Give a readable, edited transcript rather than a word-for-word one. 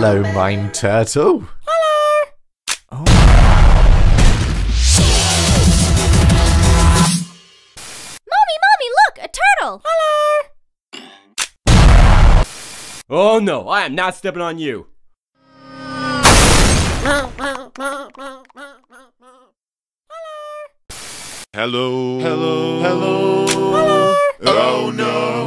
Hello, Mine Turtle. Hello. Oh. Mommy, look, a turtle. Hello. Oh no, I am not stepping on you. Hello. Hello. Oh no.